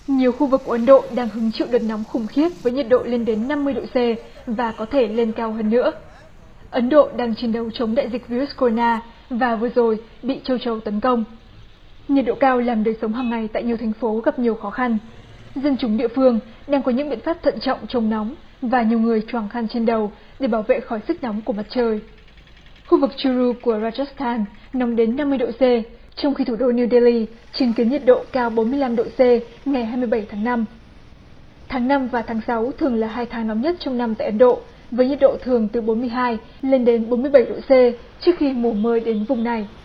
Nhiều khu vực của Ấn Độ đang hứng chịu đợt nóng khủng khiếp với nhiệt độ lên đến 50 độ C và có thể lên cao hơn nữa. Ấn Độ đang chiến đấu chống đại dịch virus corona và vừa rồi bị châu chấu tấn công. Nhiệt độ cao làm đời sống hàng ngày tại nhiều thành phố gặp nhiều khó khăn. Dân chúng địa phương đang có những biện pháp thận trọng chống nóng và nhiều người choàng khăn trên đầu để bảo vệ khỏi sức nóng của mặt trời. Khu vực Churu của Rajasthan nóng đến 50 độ C, trong khi thủ đô New Delhi chứng kiến nhiệt độ cao 45 độ C ngày 27 tháng 5. Tháng 5 và tháng 6 thường là hai tháng nóng nhất trong năm tại Ấn Độ, với nhiệt độ thường từ 42 lên đến 47 độ C trước khi mùa mưa đến vùng này.